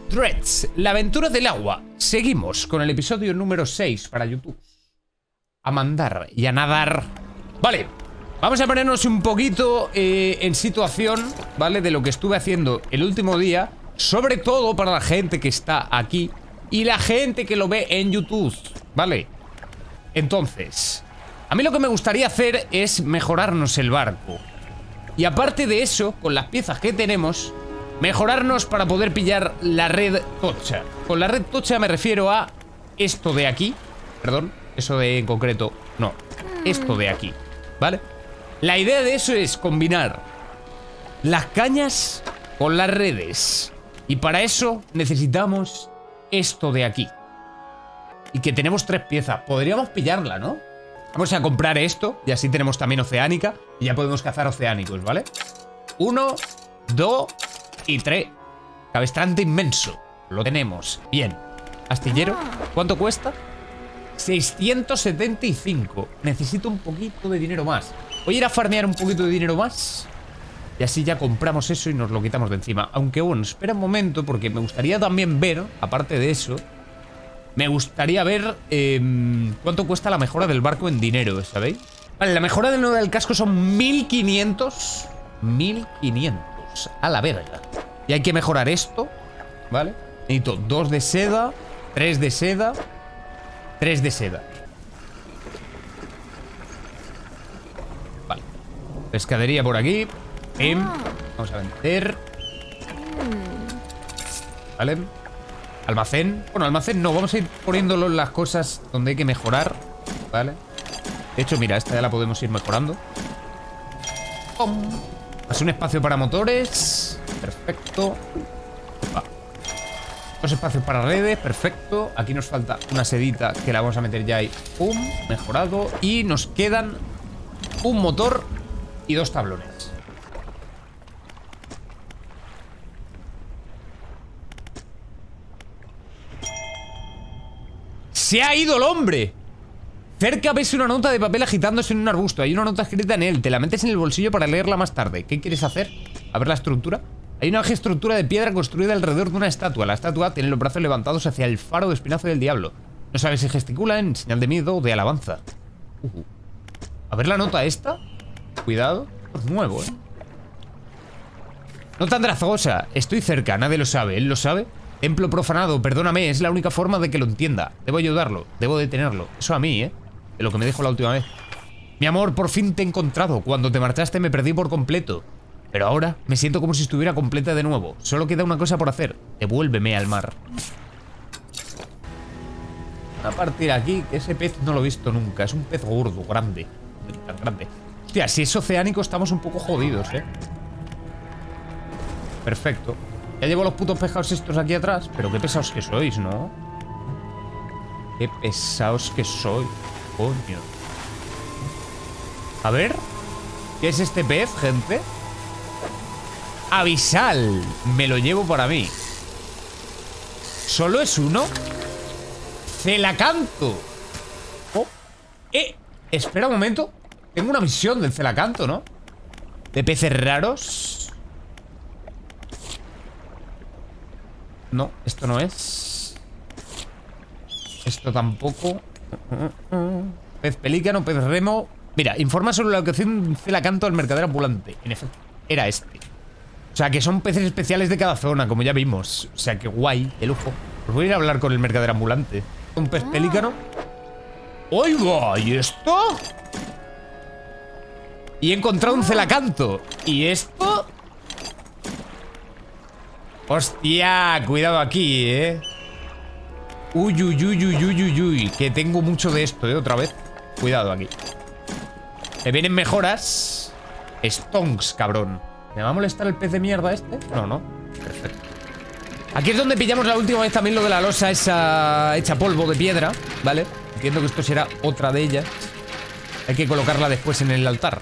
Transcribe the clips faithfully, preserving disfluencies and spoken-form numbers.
Threads, la aventura del agua. Seguimos con el episodio número seis para YouTube. A mandar y a nadar. Vale, vamos a ponernos un poquito eh, en situación, ¿vale? De lo que estuve haciendo el último día. Sobre todo para la gente que está aquí y la gente que lo ve en YouTube, ¿vale? Entonces, a mí lo que me gustaría hacer es mejorarnos el barco. Y aparte de eso, con las piezas que tenemos, mejorarnos para poder pillar la red tocha. Con la red tocha me refiero a esto de aquí. Perdón, eso de en concreto, no. Esto de aquí, ¿vale? La idea de eso es combinar las cañas con las redes. Y para eso necesitamos esto de aquí. Y que tenemos tres piezas. Podríamos pillarla, ¿no? Vamos a comprar esto y así tenemos también oceánica. Y ya podemos cazar oceánicos, ¿vale? Uno, dos y tres. Cabestrante inmenso. Lo tenemos. Bien. Astillero. ¿Cuánto cuesta? seiscientos setenta y cinco. Necesito un poquito de dinero más. Voy a ir a farmear un poquito de dinero más. Y así ya compramos eso y nos lo quitamos de encima. Aunque bueno, espera un momento porque me gustaría también ver, aparte de eso, me gustaría ver eh, cuánto cuesta la mejora del barco en dinero, ¿sabéis? Vale, la mejora del, del casco son mil quinientos. mil quinientos. A la verga. Y hay que mejorar esto, ¿vale? Necesito dos de seda, tres de seda, tres de seda. Vale. Pescadería por aquí. Pim. Vamos a vender. Vale. Almacén. Bueno, almacén no. Vamos a ir poniéndolo las cosas donde hay que mejorar. Vale. De hecho, mira, esta ya la podemos ir mejorando. ¡Pum! Hace un espacio para motores. Perfecto. Va. Dos espacios para redes. Perfecto. Aquí nos falta una sedita que la vamos a meter ya ahí. ¡Pum! Mejorado. Y nos quedan un motor y dos tablones. ¡Se ha ido el hombre! Cerca ves una nota de papel agitándose en un arbusto. Hay una nota escrita en él. Te la metes en el bolsillo para leerla más tarde. ¿Qué quieres hacer? A ver la estructura. Hay una estructura de piedra construida alrededor de una estatua. La estatua tiene los brazos levantados hacia el faro de espinazo del diablo. No sabes si gesticula en señal de miedo o de alabanza. Uh-huh. A ver la nota esta. Cuidado. Es nuevo, ¿eh? Nota andrajosa. Estoy cerca. Nadie lo sabe. ¿Él lo sabe? Templo profanado, perdóname, es la única forma de que lo entienda. Debo ayudarlo, debo detenerlo. Eso a mí, ¿eh? De lo que me dijo la última vez. Mi amor, por fin te he encontrado. Cuando te marchaste me perdí por completo. Pero ahora me siento como si estuviera completa de nuevo. Solo queda una cosa por hacer. Devuélveme al mar. A partir de aquí, que ese pez no lo he visto nunca. Es un pez gordo, grande. Tan grande. Hostia, si es oceánico estamos un poco jodidos, ¿eh? Perfecto. Ya llevo los putos pescados estos aquí atrás. Pero qué pesados que sois, ¿no? Qué pesados que sois. Coño. A ver. ¿Qué es este pez, gente? Abisal. Me lo llevo para mí. ¿Solo es uno? Celacanto. Oh. Eh, espera un momento. Tengo una misión del celacanto, ¿no? De peces raros. No, esto no es. Esto tampoco. Pez pelícano, pez remo. Mira, informa sobre la locación de un celacanto al mercader ambulante. En efecto, era este. O sea, que son peces especiales de cada zona, como ya vimos. O sea, que guay, de lujo. Pues voy a ir a hablar con el mercader ambulante. Un pez pelícano. ¡Oiga! ¿Y esto? Y he encontrado un celacanto. ¿Y esto? Hostia, cuidado aquí, eh. Uy, uy, uy, uy, uy, uy, uy. Que tengo mucho de esto, eh, otra vez. Cuidado aquí. Me vienen mejoras. Stonks, cabrón. ¿Me va a molestar el pez de mierda este? No, no. Perfecto. Aquí es donde pillamos la última vez también lo de la losa esa hecha polvo de piedra, ¿vale? Entiendo que esto será otra de ellas. Hay que colocarla después en el altar.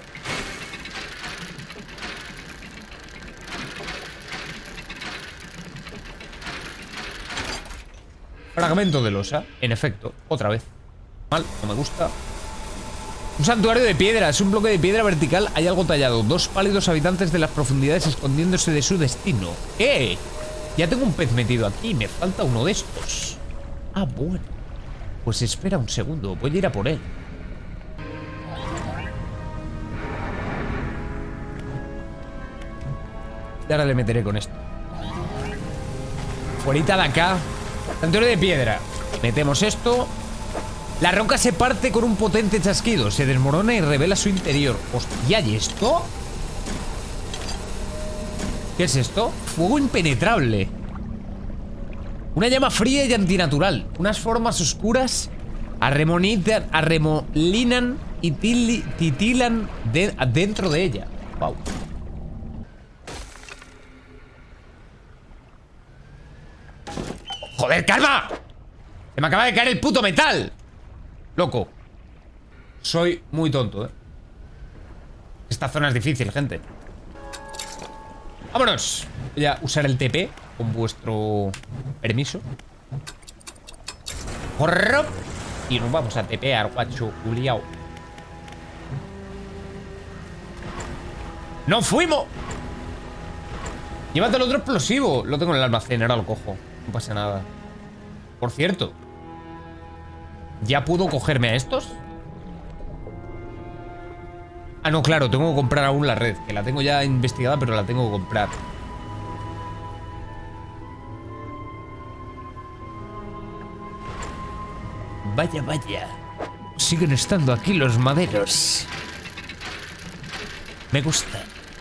Fragmento de losa, en efecto, otra vez. Mal, no me gusta. Un santuario de piedra, es un bloque de piedra vertical. Hay algo tallado, dos pálidos habitantes de las profundidades escondiéndose de su destino. ¿Qué? Ya tengo un pez metido aquí. Me falta uno de estos. Ah, bueno. Pues espera un segundo. Voy a ir a por él. Y ahora le meteré con esto. Fuerita de acá. Santuario de piedra. Metemos esto. La roca se parte con un potente chasquido. Se desmorona y revela su interior. Hostia, ¿y esto? ¿Qué es esto? Fuego impenetrable. Una llama fría y antinatural. Unas formas oscuras arremonitan, arremolinan y tili, titilan de, dentro de ella. Wow. ¡Joder, calma! Se me acaba de caer el puto metal. Loco. Soy muy tonto, ¿eh? Esta zona es difícil, gente. ¡Vámonos! Voy a usar el T P con vuestro permiso. ¡Horror! Y nos vamos a tepear, guacho, culiao. ¡No fuimos! Llévate el otro explosivo. Lo tengo en el almacén, ahora lo cojo. No pasa nada. Por cierto, ¿ya puedo cogerme a estos? Ah, no, claro, tengo que comprar aún la red. Que la tengo ya investigada, pero la tengo que comprar. Vaya, vaya. Siguen estando aquí los maderos. Me gusta.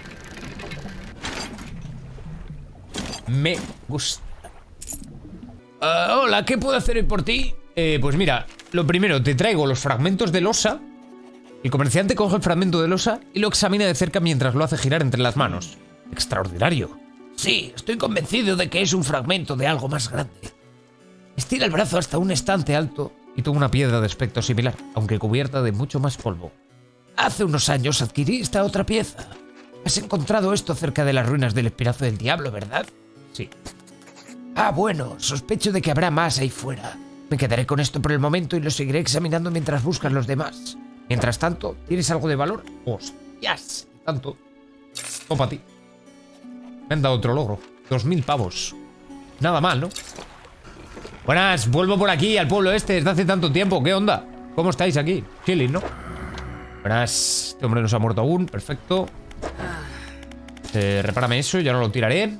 Me gusta. Uh, hola, ¿qué puedo hacer hoy por ti? Eh, pues mira, lo primero, te traigo los fragmentos de losa. El comerciante coge el fragmento de losa y lo examina de cerca mientras lo hace girar entre las manos. Extraordinario. Sí, estoy convencido de que es un fragmento de algo más grande. Estira el brazo hasta un estante alto y toma una piedra de aspecto similar, aunque cubierta de mucho más polvo. Hace unos años adquirí esta otra pieza. Has encontrado esto cerca de las ruinas del Espinazo del Diablo, ¿verdad? Sí. Ah, bueno, sospecho de que habrá más ahí fuera. Me quedaré con esto por el momento y lo seguiré examinando mientras buscan los demás. Mientras tanto, ¿tienes algo de valor? ¡Hostias! Tanto. Toma a ti. Me han dado otro logro. Dos mil pavos. Nada mal, ¿no? Buenas, vuelvo por aquí al pueblo este desde hace tanto tiempo. ¿Qué onda? ¿Cómo estáis aquí? Chilling, ¿no? Buenas. Este hombre no se ha muerto aún. Perfecto. Eh, repárame eso, ya no lo tiraré.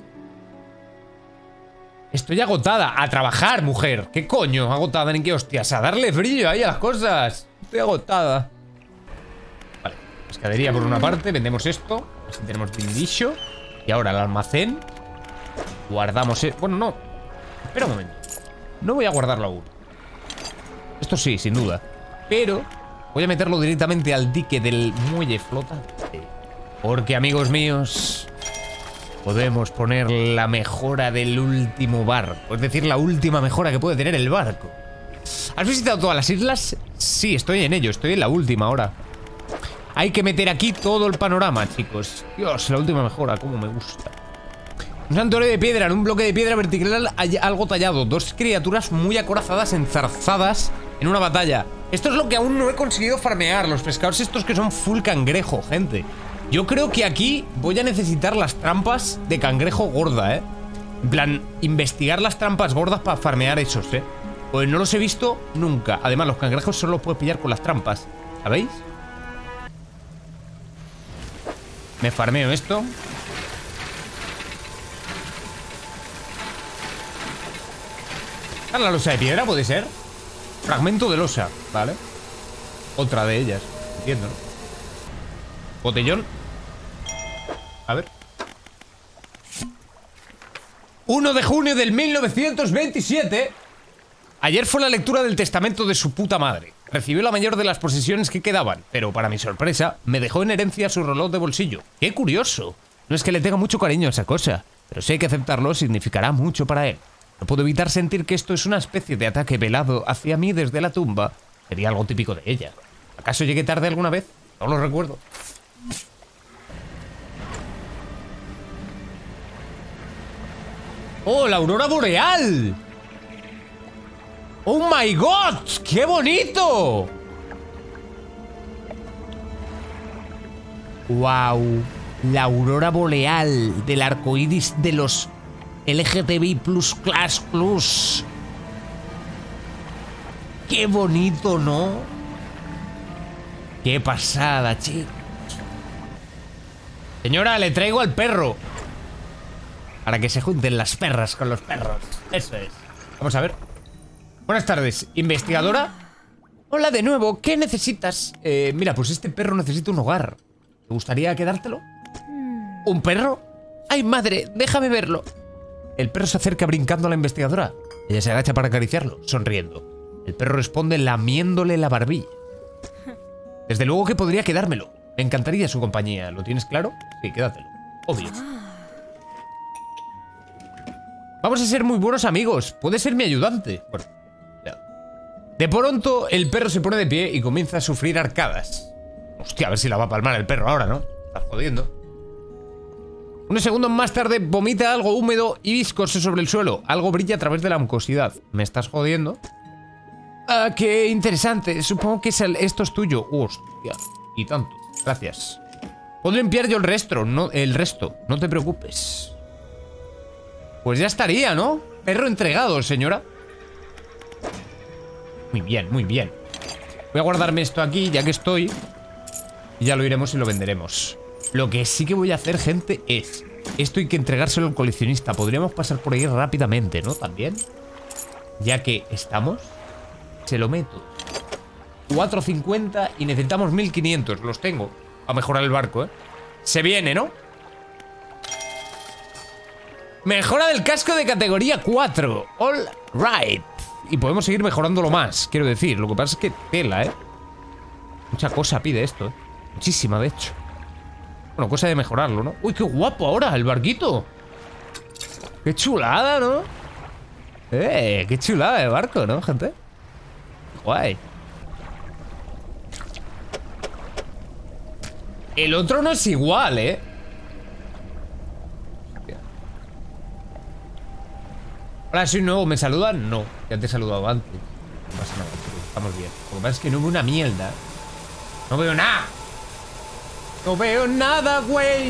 Estoy agotada. A trabajar, mujer. ¿Qué coño? Agotada en qué hostias. A darle brillo ahí a las cosas. Estoy agotada. Vale. Pescadería por una parte. Vendemos esto. Así tenemos dindicho. Y ahora el almacén. Guardamos... E bueno, no. Espera un momento. No voy a guardarlo aún. Esto sí, sin duda. Pero voy a meterlo directamente al dique del muelle flotante. Porque, amigos míos, podemos poner la mejora del último barco. Es decir, la última mejora que puede tener el barco. ¿Has visitado todas las islas? Sí, estoy en ello. Estoy en la última ahora. Hay que meter aquí todo el panorama, chicos. Dios, la última mejora, cómo me gusta. Un santuario de piedra, en un bloque de piedra vertical hay algo tallado. Dos criaturas muy acorazadas, enzarzadas en una batalla. Esto es lo que aún no he conseguido farmear. Los pescados estos que son full cangrejo, gente. Yo creo que aquí voy a necesitar las trampas de cangrejo gorda, ¿eh? En plan, investigar las trampas gordas para farmear esos, ¿eh? Pues no los he visto nunca. Además, los cangrejos solo los puedes pillar con las trampas, ¿sabéis? Me farmeo esto. La losa de piedra, ¿puede ser? Fragmento de losa, ¿vale? Otra de ellas, entiendo, ¿no? Botellón. A ver. uno de junio del mil novecientos veintisiete. Ayer fue la lectura del testamento de su puta madre. Recibió la mayor de las posesiones que quedaban, pero para mi sorpresa, me dejó en herencia su reloj de bolsillo. ¡Qué curioso! No es que le tenga mucho cariño a esa cosa, pero si hay que aceptarlo, significará mucho para él. No puedo evitar sentir que esto es una especie de ataque velado hacia mí desde la tumba. Sería algo típico de ella. ¿Acaso llegué tarde alguna vez? No lo recuerdo. ¡Oh, la aurora boreal! ¡Oh, my God! ¡Qué bonito! ¡Wow! La aurora boreal del arco iris de los L G T B plus Class Plus. Qué bonito, ¿no? Qué pasada, chicos. Señora, le traigo al perro. Para que se junten las perras con los perros. Eso es. Vamos a ver. Buenas tardes, investigadora. Hola de nuevo, ¿qué necesitas? Eh, mira, pues este perro necesita un hogar. ¿Te gustaría quedártelo? ¿Un perro? ¡Ay, madre! Déjame verlo. El perro se acerca brincando a la investigadora. Ella se agacha para acariciarlo, sonriendo. El perro responde lamiéndole la barbilla. Desde luego que podría quedármelo. Me encantaría su compañía. ¿Lo tienes claro? Sí, quédatelo. Obvio. Vamos a ser muy buenos amigos. Puede ser mi ayudante. Bueno, ya. De pronto, el perro se pone de pie y comienza a sufrir arcadas. Hostia, a ver si la va a palmar el perro ahora, ¿no? Estás jodiendo. Unos segundos más tarde, vomita algo húmedo y viscoso sobre el suelo. Algo brilla a través de la mucosidad. ¿Me estás jodiendo? Ah, qué interesante. Supongo que es el, esto es tuyo. Hostia. Y tanto. Gracias. Puedo limpiar yo el resto, no, el resto. No te preocupes. Pues ya estaría, ¿no? Perro entregado, señora. Muy bien, muy bien. Voy a guardarme esto aquí, ya que estoy. Y ya lo iremos y lo venderemos. Lo que sí que voy a hacer, gente, es... Esto hay que entregárselo al coleccionista. Podríamos pasar por ahí rápidamente, ¿no? También. Ya que estamos... Se lo meto. cuatro cincuenta y necesitamos mil quinientos. Los tengo. A mejorar el barco, ¿eh? Se viene, ¿no? Mejora del casco de categoría cuatro. All right. Y podemos seguir mejorándolo más, quiero decir. Lo que pasa es que tela, ¿eh? Mucha cosa pide esto, ¿eh? Muchísima, de hecho. Bueno, cosa de mejorarlo, ¿no? Uy, qué guapo ahora, el barquito. Qué chulada, ¿no? Eh, qué chulada de barco, ¿no, gente? Guay. El otro no es igual, ¿eh? Hola, soy nuevo. ¿Me saludan? No, ya te he saludado antes. No pasa nada, estamos bien. Lo que pasa es que no veo una mierda. No veo nada. No veo nada, güey.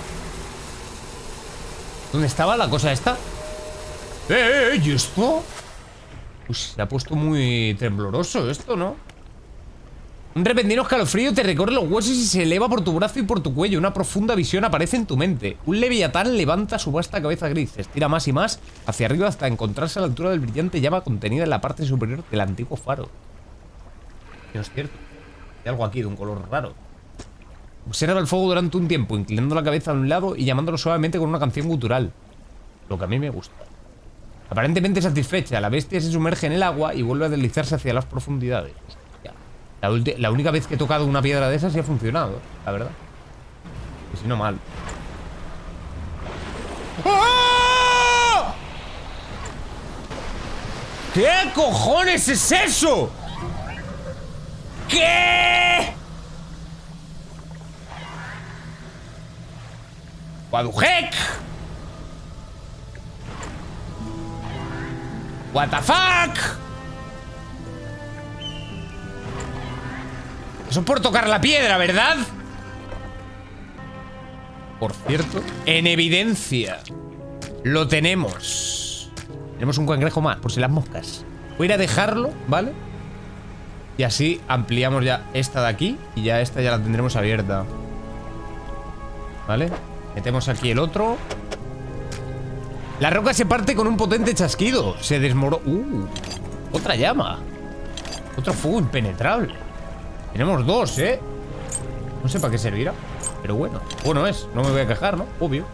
¿Dónde estaba la cosa esta? ¡Eh, eh! ¿Y esto? Uy, se ha puesto muy tembloroso esto, ¿no? Un repentino escalofrío te recorre los huesos y se eleva por tu brazo y por tu cuello. Una profunda visión aparece en tu mente. Un leviatán levanta su vasta cabeza gris, se estira más y más hacia arriba hasta encontrarse a la altura del brillante llama contenida en la parte superior del antiguo faro. No es cierto. Hay algo aquí de un color raro. Observa el fuego durante un tiempo, inclinando la cabeza a un lado y llamándolo suavemente con una canción gutural. Lo que a mí me gusta. Aparentemente satisfecha, la bestia se sumerge en el agua y vuelve a deslizarse hacia las profundidades. La, la única vez que he tocado una piedra de esas y ha funcionado, la verdad. Y si no, mal. ¡Oh! ¿Qué cojones es eso? ¿Qué? What the heck? What the fuck? Eso por tocar la piedra, ¿verdad? Por cierto, en evidencia lo tenemos. Tenemos un cangrejo más, por si las moscas. Voy a ir a dejarlo, ¿vale? Y así ampliamos ya esta de aquí. Y ya esta ya la tendremos abierta. ¿Vale? Metemos aquí el otro. La roca se parte con un potente chasquido. Se desmoró. Uh, otra llama. Otro fuego impenetrable. Tenemos dos, ¿eh? No sé para qué servirá, pero bueno. Bueno es, no me voy a quejar, ¿no? Obvio.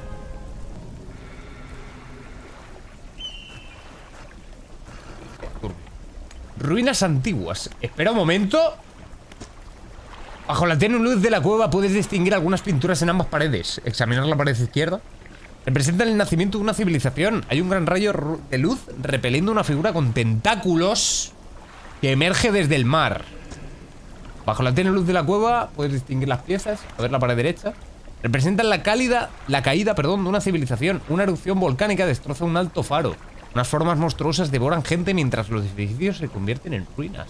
Ruinas antiguas. Espera un momento. Bajo la tenue luz de la cueva puedes distinguir algunas pinturas en ambas paredes. Examinar la pared izquierda. Representan el nacimiento de una civilización. Hay un gran rayo de luz repeliendo una figura con tentáculos que emerge desde el mar. Bajo la tenue luz de la cueva puedes distinguir las piezas. A ver la pared derecha. Representan la cálida, la caída, perdón, de una civilización. Una erupción volcánica destroza un alto faro. Unas formas monstruosas devoran gente mientras los edificios se convierten en ruinas.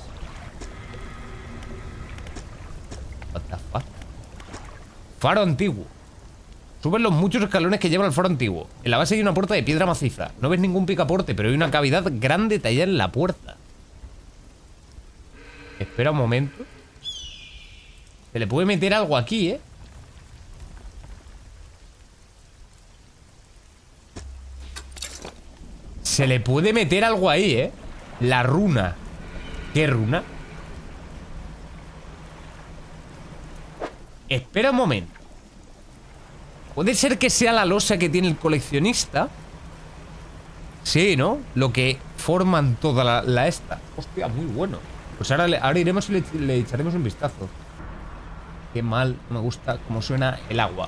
What the fuck? Faro antiguo. Subes los muchos escalones que llevan al faro antiguo. En la base hay una puerta de piedra maciza. No ves ningún picaporte, pero hay una cavidad grande tallada en la puerta. Espera un momento. Se le puede meter algo aquí, ¿eh? Se le puede meter algo ahí, ¿eh? La runa. ¿Qué runa? Espera un momento. Puede ser que sea la losa que tiene el coleccionista. Sí, ¿no? Lo que forman toda la, la esta. Hostia, muy bueno. Pues ahora, le, ahora iremos y le, le echaremos un vistazo. Qué mal me gusta cómo suena el agua.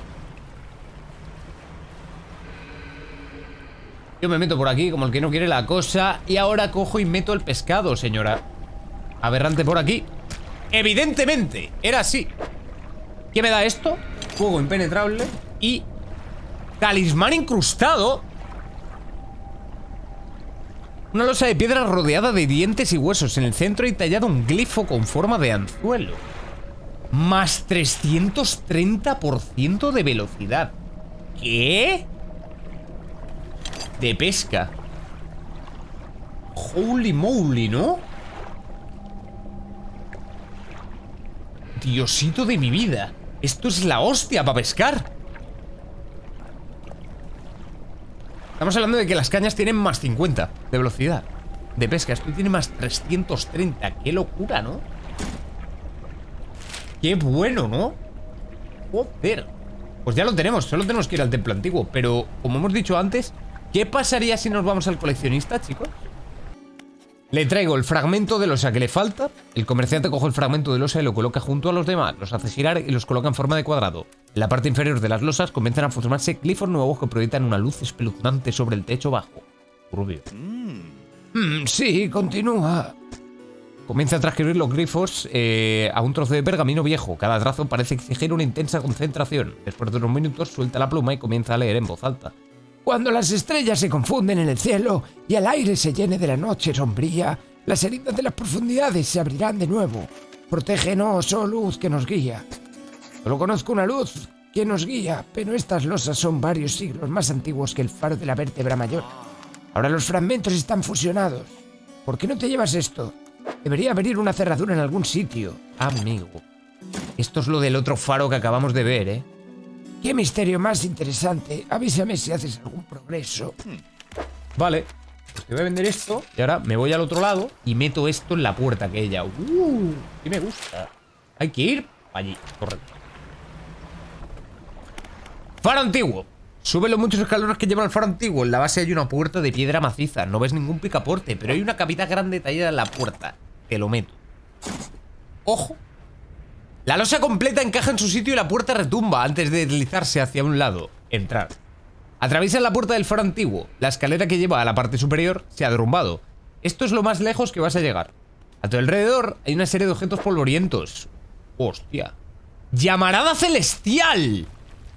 Yo me meto por aquí como el que no quiere la cosa. Y ahora cojo y meto el pescado, señora. Aberrante por aquí. Evidentemente, era así. ¿Qué me da esto? Fuego impenetrable y talismán incrustado. Una losa de piedra rodeada de dientes y huesos. En el centro hay tallado un glifo con forma de anzuelo. Más trescientos treinta por ciento de velocidad. ¿Qué? De pesca. Holy moly, ¿no? Diosito de mi vida. Esto es la hostia para pescar. Estamos hablando de que las cañas tienen más cincuenta de velocidad de pesca. Esto tiene más trescientos treinta. Qué locura, ¿no? Qué bueno, ¿no? Joder. Pues ya lo tenemos, solo tenemos que ir al templo antiguo. Pero, como hemos dicho antes, ¿qué pasaría si nos vamos al coleccionista, chicos? Le traigo el fragmento de losa que le falta. El comerciante coge el fragmento de losa y lo coloca junto a los demás. Los hace girar y los coloca en forma de cuadrado. En la parte inferior de las losas comienzan a formarse glifos nuevos que proyectan una luz espeluznante sobre el techo bajo. Rubio. Mm, sí, continúa. Comienza a transcribir los glifos eh, a un trozo de pergamino viejo. Cada trazo parece exigir una intensa concentración. Después de unos minutos suelta la pluma y comienza a leer en voz alta. Cuando las estrellas se confunden en el cielo y el aire se llene de la noche sombría, las heridas de las profundidades se abrirán de nuevo. Protégenos, oh luz que nos guía. Solo conozco una luz que nos guía, pero estas losas son varios siglos más antiguos que el faro de la vértebra mayor. Ahora los fragmentos están fusionados. ¿Por qué no te llevas esto? Debería abrir una cerradura en algún sitio. Amigo. Esto es lo del otro faro que acabamos de ver, ¿eh? ¡Qué misterio más interesante! Avísame si haces algún progreso. Vale. Pues te voy a vender esto. Y ahora me voy al otro lado y meto esto en la puerta aquella. ¡Uh! ¡Qué me gusta! Hay que ir allí. Correcto. Faro antiguo. Sube los muchos escalones que llevan al faro antiguo. En la base hay una puerta de piedra maciza. No ves ningún picaporte, pero hay una cavidad grande tallada en la puerta. Te lo meto. Ojo. La losa completa encaja en su sitio y la puerta retumba antes de deslizarse hacia un lado. Entrar. Atraviesa la puerta del faro antiguo. La escalera que lleva a la parte superior se ha derrumbado. Esto es lo más lejos que vas a llegar. A tu alrededor hay una serie de objetos polvorientos. Hostia. ¡Llamarada celestial!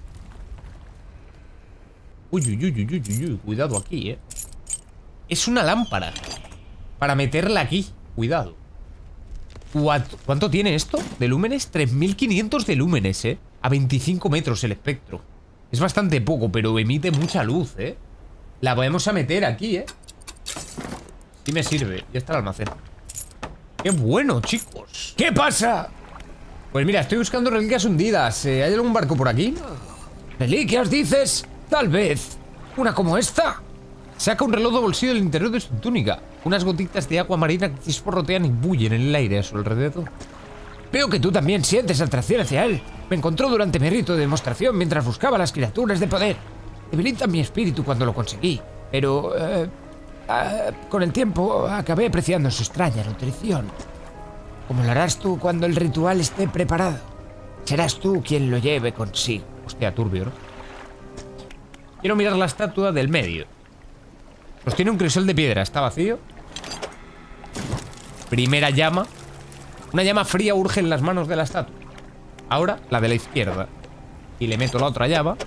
Uy, uy, uy, uy, uy, uy. Cuidado aquí, eh. Es una lámpara para meterla aquí. Cuidado. ¿Cuánto tiene esto? ¿De lúmenes? tres mil quinientos de lúmenes, eh. A veinticinco metros el espectro. Es bastante poco, pero emite mucha luz, eh. La vamos a meter aquí, eh. Sí me sirve. Ya está el almacén. ¡Qué bueno, chicos! ¿Qué pasa? Pues mira, estoy buscando reliquias hundidas. ¿Hay algún barco por aquí? ¿Reliquias, dices? Tal vez. ¿Una como esta? Saca un reloj de bolsillo del interior de su túnica. Unas gotitas de agua marina que chisporrotean y bullen en el aire a su alrededor. Veo que tú también sientes atracción hacia él. Me encontró durante mi rito de demostración mientras buscaba las criaturas de poder. Debilitan mi espíritu cuando lo conseguí. Pero... Eh, eh, con el tiempo acabé apreciando su extraña nutrición. Como lo harás tú cuando el ritual esté preparado. Serás tú quien lo lleve consigo. Hostia, turbio, ¿no? Quiero mirar la estatua del medio. Pues tiene un crisol de piedra, está vacío. Primera llama. Una llama fría urge en las manos de la estatua. Ahora la de la izquierda. Y le meto la otra llama.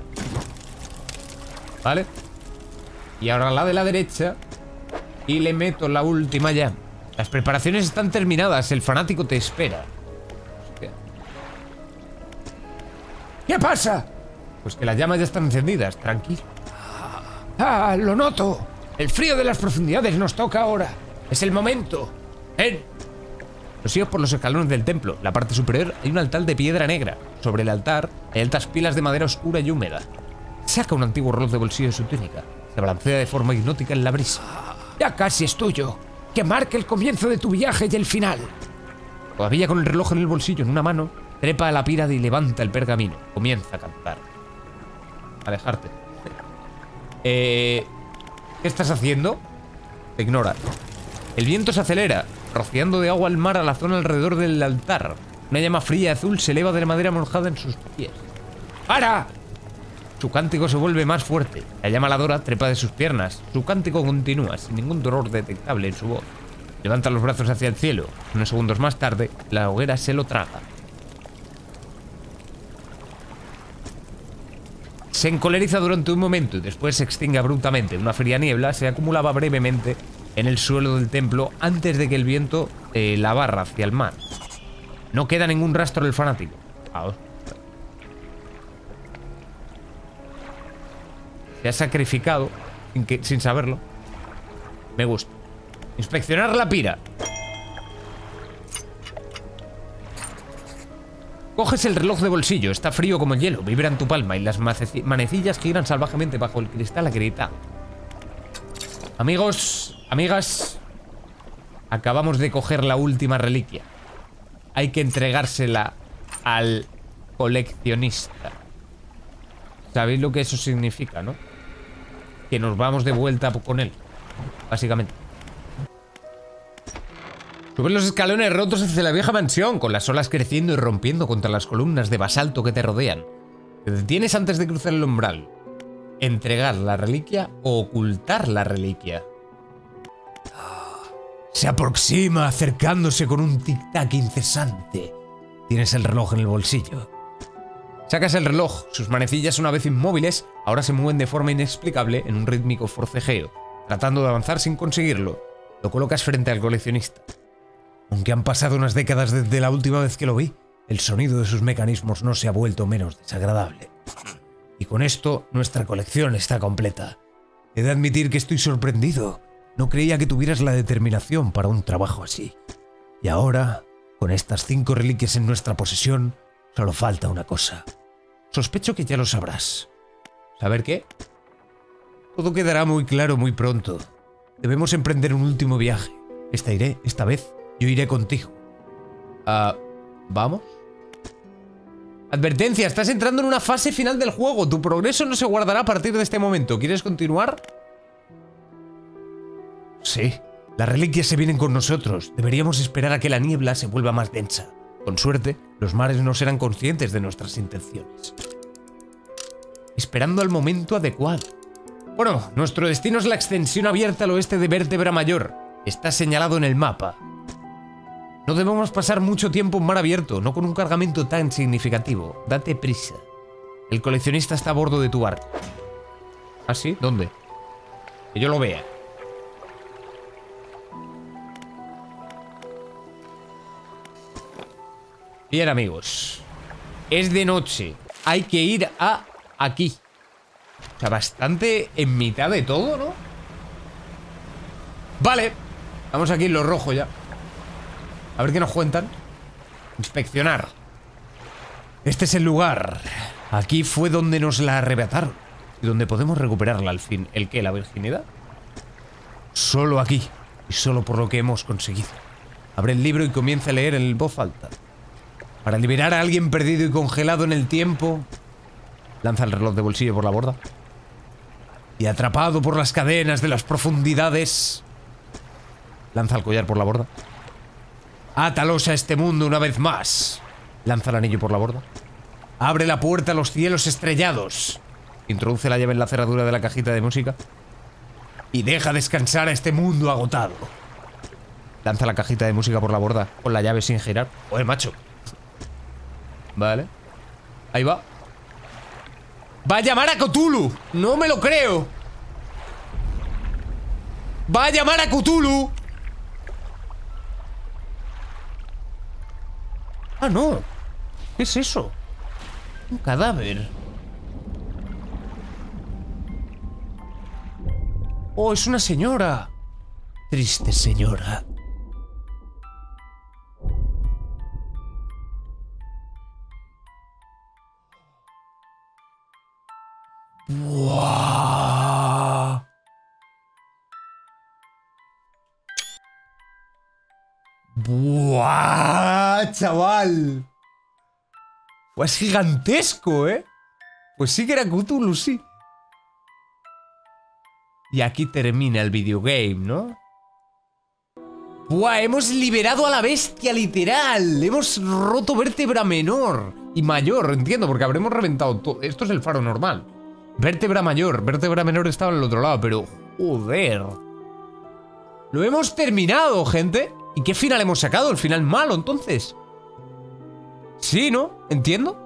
Vale. Y ahora la de la derecha. Y le meto la última llama. Las preparaciones están terminadas. El fanático te espera. Hostia. ¿Qué pasa? Pues que las llamas ya están encendidas, tranquilo. ¡Ah, lo noto! El frío de las profundidades nos toca ahora. Es el momento. ¡Ven! Prosigo por los escalones del templo. En la parte superior hay un altar de piedra negra. Sobre el altar hay altas pilas de madera oscura y húmeda. Saca un antiguo reloj de bolsillo de su túnica. Se balancea de forma hipnótica en la brisa. Ya casi es tuyo. Que marque el comienzo de tu viaje y el final. Todavía con el reloj en el bolsillo en una mano, trepa a la pira y levanta el pergamino. Comienza a cantar. Alejarte. Eh, ¿Qué estás haciendo? Te ignora. El viento se acelera, rociando de agua al mar a la zona alrededor del altar. Una llama fría y azul se eleva de la madera mojada en sus pies. ¡Para! Su cántico se vuelve más fuerte. La llama aladora trepa de sus piernas. Su cántico continúa, sin ningún dolor detectable en su voz. Levanta los brazos hacia el cielo. Unos segundos más tarde, la hoguera se lo traga. Se encoleriza durante un momento y después se extingue abruptamente. Una fría niebla se acumulaba brevemente en el suelo del templo antes de que el viento eh, la barra hacia el mar. No queda ningún rastro del fanático. Ahora. Se ha sacrificado sin, que, sin saberlo. Me gusta. Inspeccionar la pira. Coges el reloj de bolsillo, está frío como el hielo, vibra en tu palma y las manecillas giran salvajemente bajo el cristal agrietado. Amigos, amigas, acabamos de coger la última reliquia. Hay que entregársela al coleccionista. ¿Sabéis lo que eso significa, no? Que nos vamos de vuelta con él, básicamente. Subes los escalones rotos hacia la vieja mansión, con las olas creciendo y rompiendo contra las columnas de basalto que te rodean. Te detienes antes de cruzar el umbral. ¿Entregar la reliquia o ocultar la reliquia? Se aproxima, acercándose con un tic-tac incesante. Tienes el reloj en el bolsillo. Sacas el reloj. Sus manecillas, una vez inmóviles, ahora se mueven de forma inexplicable en un rítmico forcejeo, tratando de avanzar sin conseguirlo. Lo colocas frente al coleccionista. Aunque han pasado unas décadas desde la última vez que lo vi, el sonido de sus mecanismos no se ha vuelto menos desagradable. Y con esto, nuestra colección está completa. He de admitir que estoy sorprendido. No creía que tuvieras la determinación para un trabajo así. Y ahora, con estas cinco reliquias en nuestra posesión, solo falta una cosa. Sospecho que ya lo sabrás. ¿Saber qué? Todo quedará muy claro muy pronto. Debemos emprender un último viaje. Esta iré, esta vez, yo iré contigo. Ah, ¿vamos? Advertencia, estás entrando en una fase final del juego. Tu progreso no se guardará a partir de este momento. ¿Quieres continuar? Sí. Las reliquias se vienen con nosotros. Deberíamos esperar a que la niebla se vuelva más densa. Con suerte, los mares no serán conscientes de nuestras intenciones. Esperando al momento adecuado. Bueno, nuestro destino es la extensión abierta al oeste de Vértebra Mayor. Está señalado en el mapa. No debemos pasar mucho tiempo en mar abierto, no con un cargamento tan significativo. Date prisa. El coleccionista está a bordo de tu barco. ¿Ah, sí? ¿Dónde? Que yo lo vea. Bien, amigos. Es de noche. Hay que ir a aquí. O sea, bastante en mitad de todo, ¿no? Vale. Vamos aquí en lo rojo ya. A ver qué nos cuentan. Inspeccionar. Este es el lugar. Aquí fue donde nos la arrebataron. Y donde podemos recuperarla al fin. ¿El qué? ¿La virginidad? Solo aquí. Y solo por lo que hemos conseguido. Abre el libro y comienza a leer en voz alta. Para liberar a alguien perdido y congelado en el tiempo. Lanza el reloj de bolsillo por la borda. Y atrapado por las cadenas de las profundidades. Lanza el collar por la borda. Átalos a este mundo una vez más. Lanza el anillo por la borda. Abre la puerta a los cielos estrellados. Introduce la llave en la cerradura de la cajita de música. Y deja descansar a este mundo agotado. Lanza la cajita de música por la borda con la llave sin girar. Oye, macho. Vale. Ahí va. ¡Va a llamar a Cthulhu! ¡No me lo creo! ¡Va a llamar a Cthulhu! ¡Ah, no! ¿Qué es eso? Un cadáver. Oh, es una señora. Triste señora. ¡Buah! ¡Buah, chaval! Pues es gigantesco, ¿eh? Pues sí que era Cthulhu, sí. Y aquí termina el videogame, ¿no? ¡Buah! Hemos liberado a la bestia, literal. Hemos roto vértebra menor y mayor, entiendo, porque habremos reventado todo. Esto es el faro normal. Vértebra mayor, vértebra menor estaba al otro lado, pero... ¡Joder! Lo hemos terminado, gente. ¿Y qué final hemos sacado? El final malo, entonces. Sí, ¿no? ¿Entiendo?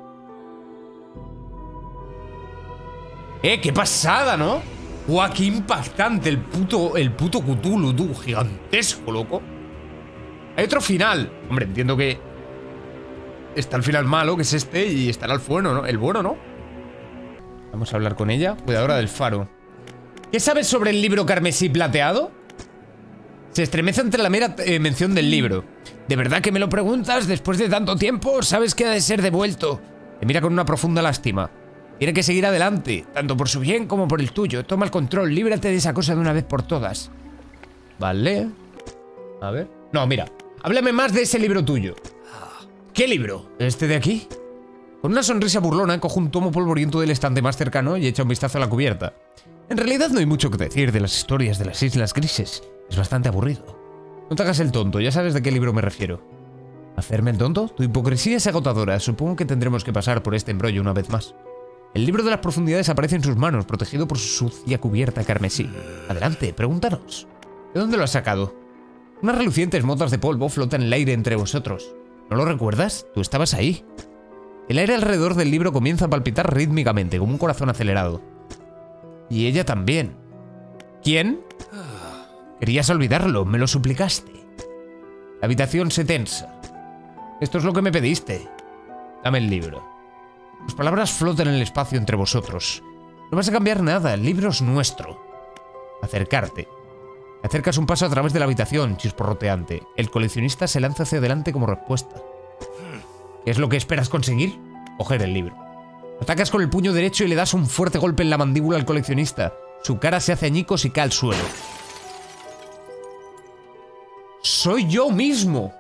Eh, qué pasada, ¿no? ¡Guau, qué impactante! El puto, el puto Cthulhu, tú. Gigantesco, loco. Hay otro final. Hombre, entiendo que... Está el final malo, que es este, y estará el bueno, ¿no? El bueno, ¿no? Vamos a hablar con ella. Cuidadora del faro. ¿Qué sabes sobre el libro carmesí plateado? Se estremece ante la mera eh, mención del libro. ¿De verdad que me lo preguntas? Después de tanto tiempo, sabes que ha de ser devuelto. Te mira con una profunda lástima. Tiene que seguir adelante, tanto por su bien como por el tuyo. Toma el control, líbrate de esa cosa de una vez por todas. Vale. A ver. No, mira. Háblame más de ese libro tuyo. ¿Qué libro? ¿Este de aquí? Con una sonrisa burlona, cojo un tomo polvoriento del estante más cercano y echa un vistazo a la cubierta. En realidad no hay mucho que decir de las historias de las Islas Grises. Es bastante aburrido. No te hagas el tonto, ya sabes de qué libro me refiero. ¿Hacerme el tonto? Tu hipocresía es agotadora. Supongo que tendremos que pasar por este embrollo una vez más. El libro de las profundidades aparece en sus manos, protegido por su sucia cubierta carmesí. Adelante, pregúntanos. ¿De dónde lo has sacado? Unas relucientes motas de polvo flotan en el aire entre vosotros. ¿No lo recuerdas? Tú estabas ahí. El aire alrededor del libro comienza a palpitar rítmicamente, como un corazón acelerado. Y ella también. ¿Quién? Querías olvidarlo, me lo suplicaste. La habitación se tensa. Esto es lo que me pediste. Dame el libro. Tus palabras flotan en el espacio entre vosotros. No vas a cambiar nada, el libro es nuestro. Acercarte. Acercas un paso a través de la habitación, chisporroteante. El coleccionista se lanza hacia adelante como respuesta. ¿Qué es lo que esperas conseguir? Coger el libro. Atacas con el puño derecho y le das un fuerte golpe en la mandíbula al coleccionista. Su cara se hace añicos y cae al suelo. ¡Soy yo mismo!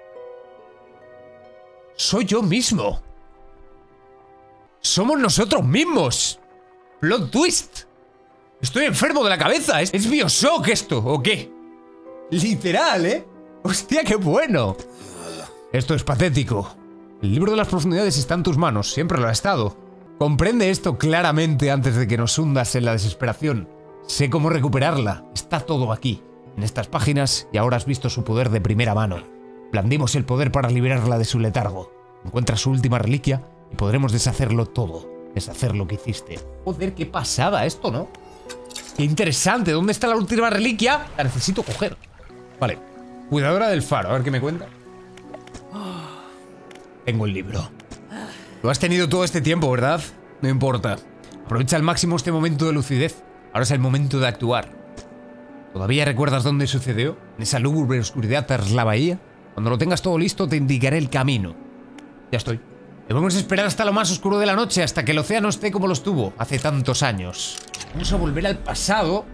¡Soy yo mismo! ¡Somos nosotros mismos! ¡Plot twist! Estoy enfermo de la cabeza. ¿Es, ¿Es Bioshock esto o qué? Literal, ¿eh? ¡Hostia, qué bueno! Esto es patético. El libro de las profundidades está en tus manos. Siempre lo ha estado. Comprende esto claramente antes de que nos hundas en la desesperación. Sé cómo recuperarla. Está todo aquí, en estas páginas, y ahora has visto su poder de primera mano. Blandimos el poder para liberarla de su letargo. Encuentra su última reliquia y podremos deshacerlo todo. Deshacer lo que hiciste. Joder, qué pasada esto, ¿no? Qué interesante. ¿Dónde está la última reliquia? La necesito coger. Vale. Cuidadora del faro. A ver qué me cuenta. Tengo el libro. Lo has tenido todo este tiempo, ¿verdad? No importa. Aprovecha al máximo este momento de lucidez. Ahora es el momento de actuar. ¿Todavía recuerdas dónde sucedió? ¿En esa lúgubre oscuridad tras la bahía? Cuando lo tengas todo listo, te indicaré el camino. Ya estoy. Debemos esperar hasta lo más oscuro de la noche, hasta que el océano esté como lo estuvo hace tantos años. Vamos a volver al pasado.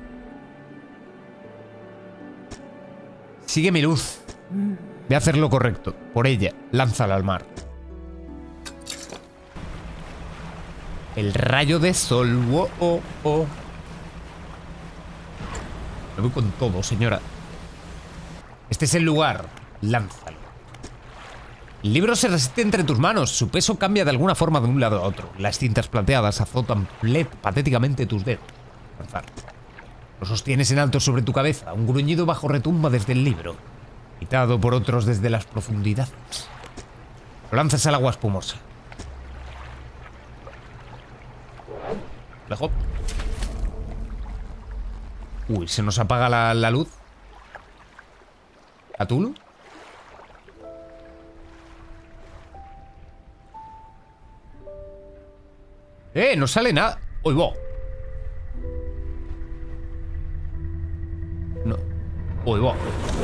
Sigue mi luz. Ve a hacer lo correcto. Por ella, lánzala al mar. El rayo de sol. Oh, oh, oh. Me voy con todo, señora. Este es el lugar. Lánzalo. El libro se resiste entre tus manos. Su peso cambia de alguna forma de un lado a otro. Las cintas plateadas azotan patéticamente tus dedos. Lanzar. Lo sostienes en alto sobre tu cabeza. Un gruñido bajo retumba desde el libro, quitado por otros desde las profundidades. Lo lanzas al agua espumosa. Lejos. Uy, se nos apaga la, la luz. ¿Cthulhu? Eh, no sale nada. Uy, bo. Uy, va.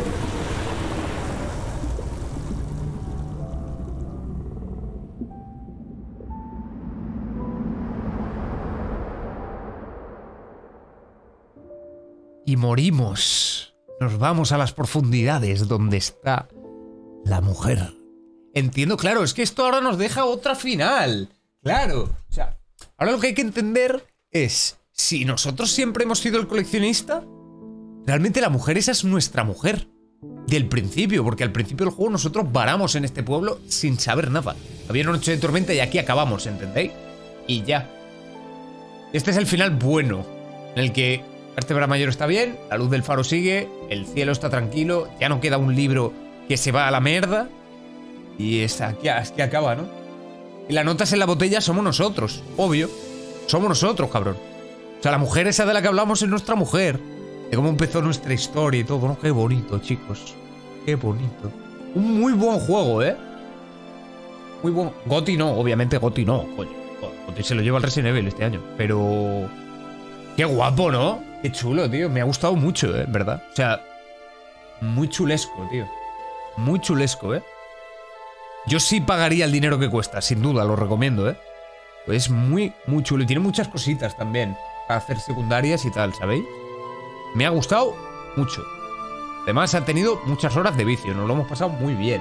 Y morimos. Nos vamos a las profundidades donde está la mujer. Entiendo, claro, es que esto ahora nos deja otra final. Claro. O sea, ahora lo que hay que entender es, si nosotros siempre hemos sido el coleccionista, realmente la mujer esa es nuestra mujer. Del principio, porque al principio del juego nosotros varamos en este pueblo sin saber nada. Había una noche de tormenta y aquí acabamos, ¿entendéis? Y ya. Este es el final bueno, en el que Vértebra Mayor está bien, la luz del faro sigue, el cielo está tranquilo, ya no queda un libro que se va a la mierda. Y es aquí, es que acaba, ¿no? Y las notas en la botella somos nosotros, obvio. Somos nosotros, cabrón. O sea, la mujer esa de la que hablamos es nuestra mujer. De cómo empezó nuestra historia y todo, ¿no? Qué bonito, chicos. Qué bonito. Un muy buen juego, ¿eh? Muy buen... Goti no, obviamente Goti no, coño. Goti se lo lleva el Resident Evil este año. Pero... qué guapo, ¿no? Qué chulo, tío. Me ha gustado mucho, ¿eh? ¿Verdad? O sea, muy chulesco, tío. Muy chulesco, ¿eh? Yo sí pagaría el dinero que cuesta, sin duda, lo recomiendo, ¿eh? Pues es muy, muy chulo. Y tiene muchas cositas también para hacer secundarias y tal, ¿sabéis? Me ha gustado mucho. Además, ha tenido muchas horas de vicio. Nos lo hemos pasado muy bien.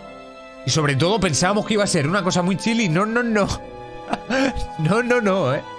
Y sobre todo pensábamos que iba a ser una cosa muy chill y no, no, no. No, no, no, ¿eh?